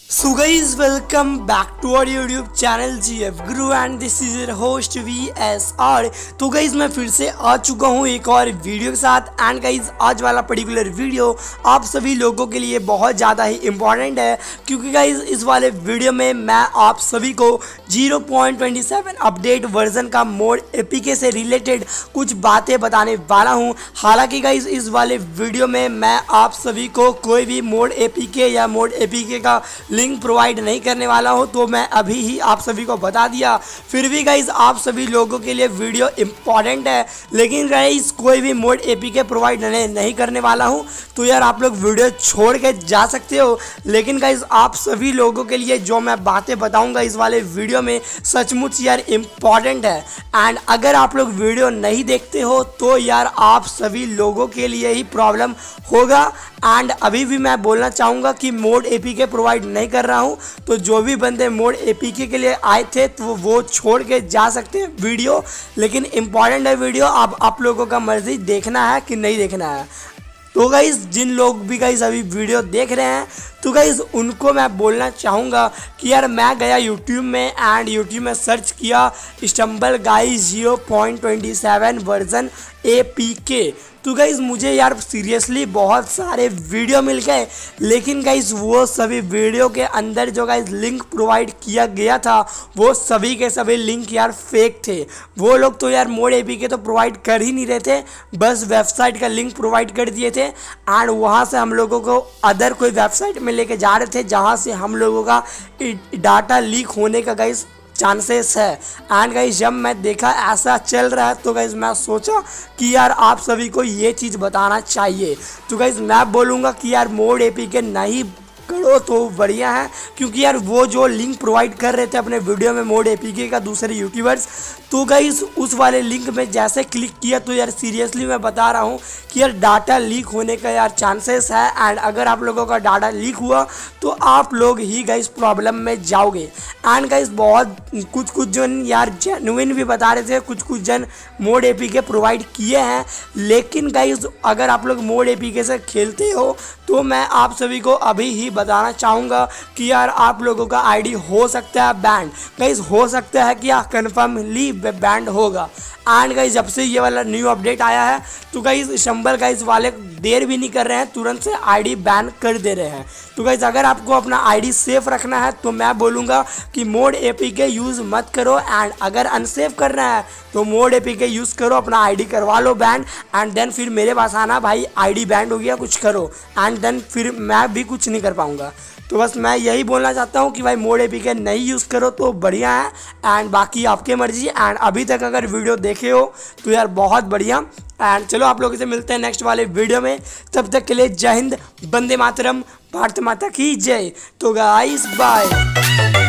So guys, welcome back to our YouTube channel GF Guru and this is your host VSR। तो guys मैं फिर से आ चुका हूँ एक और वीडियो के साथ। एंड गाइज आज वाला पर्टिकुलर वीडियो आप सभी लोगों के लिए बहुत ज़्यादा ही इम्पॉर्टेंट है, क्योंकि गाइज इस वाले वीडियो में मैं आप सभी को 0.27 अपडेट वर्जन का मोड एपीके से रिलेटेड कुछ बातें बताने वाला हूँ। हालांकि गाइज इस वाले वीडियो में मैं आप सभी को कोई भी मोड एपीके या मोड एपीके का लिंक प्रोवाइड नहीं करने वाला हूं, तो मैं अभी ही आप सभी को बता दिया। फिर भी गाइज आप सभी लोगों के लिए वीडियो इंपॉर्टेंट है, लेकिन गाइज कोई भी मोड एपीके प्रोवाइड नहीं करने वाला हूं, तो यार आप लोग वीडियो छोड़ के जा सकते हो। लेकिन गाइज आप सभी लोगों के लिए जो मैं बातें बताऊंगा इस वाले वीडियो में सचमुच यार इंपॉर्टेंट है। एंड अगर आप लोग वीडियो नहीं देखते हो तो यार आप सभी लोगों के लिए ही प्रॉब्लम होगा। एंड अभी भी मैं बोलना चाहूँगा कि मोड एपीके प्रोवाइड नहीं कर रहा हूँ, तो जो भी बंदे मोड एपीके के लिए आए थे तो वो छोड़ के जा सकते हैं वीडियो। लेकिन इम्पॉर्टेंट है वीडियो, अब आप लोगों का मर्जी देखना है कि नहीं देखना है। तो गाइज जिन लोग भी गाइज अभी वीडियो देख रहे हैं तो गाइज उनको मैं बोलना चाहूँगा कि यार मैं गया यूट्यूब में एंड यूट्यूब में सर्च किया स्टम्बल गाइज 0.27 वर्जन एपीके। तो गाइज मुझे यार सीरियसली बहुत सारे वीडियो मिल गए, लेकिन गाइज वो सभी वीडियो के अंदर जो गाइज लिंक प्रोवाइड किया गया था वो सभी के सभी लिंक यार फेक थे। वो लोग तो यार मोड एपीके तो प्रोवाइड कर ही नहीं रहे थे, बस वेबसाइट का लिंक प्रोवाइड कर दिए थे एंड वहाँ से हम लोगों को अदर कोई वेबसाइट में लेके जा रहे थे जहाँ से हम लोगों का डाटा लीक होने का गाइज चांसेस है। एंड गाइज जब मैं देखा ऐसा चल रहा है तो गाइज मैं सोचा कि यार आप सभी को ये चीज़ बताना चाहिए। तो गाइज मैं बोलूँगा कि यार मोड एपीके नहीं करो तो बढ़िया है, क्योंकि यार वो जो लिंक प्रोवाइड कर रहे थे अपने वीडियो में मोड एपीके का दूसरे यूट्यूबर्स, तो गाइज उस वाले लिंक में जैसे क्लिक किया तो यार सीरियसली मैं बता रहा हूँ कि यार डाटा लीक होने का यार चांसेस है। एंड अगर आप लोगों का डाटा लीक हुआ तो आप लोग ही गाइज प्रॉब्लम में जाओगे। एंड गाइज बहुत कुछ जन यार जेन्युइन भी बता रहे थे, कुछ जन मोड एपीके प्रोवाइड किए हैं। लेकिन गाइज अगर आप लोग मोड एपीके से खेलते हो तो मैं आप सभी को अभी ही बताना चाहूँगा कि यार आप लोगों का आईडी हो सकता है बैंड। गाइज हो सकता है कि कन्फर्मली बैंड होगा। एंड गाइज जब से ये वाला न्यू अपडेट आया है तो गाइज स्टम्बल गाइज वाले देर भी नहीं कर रहे हैं, तुरंत से आईडी बैन कर दे रहे हैं। तो गाइज अगर आपको अपना आईडी सेफ रखना है तो मैं बोलूँगा कि मोड एपीके यूज़ मत करो। एंड अगर अनसेफ करना है तो मोड एपीके यूज़ करो, अपना आईडी करवा लो बैन एंड देन फिर मेरे पास आना भाई आईडी बैंड हो गया कुछ करो, एंड देन फिर मैं भी कुछ नहीं कर पाऊँगा। तो बस मैं यही बोलना चाहता हूँ कि भाई मोड एपीके नहीं यूज़ करो तो बढ़िया है। एंड बाकी आपके मर्जी। एंड अभी तक अगर वीडियो देखे हो तो यार बहुत बढ़िया। एंड चलो आप लोगों से मिलते हैं नेक्स्ट वाले वीडियो में, तब तक के लिए जय हिंद, वंदे मातरम, भारत माता की जय। तो गाइस बाय।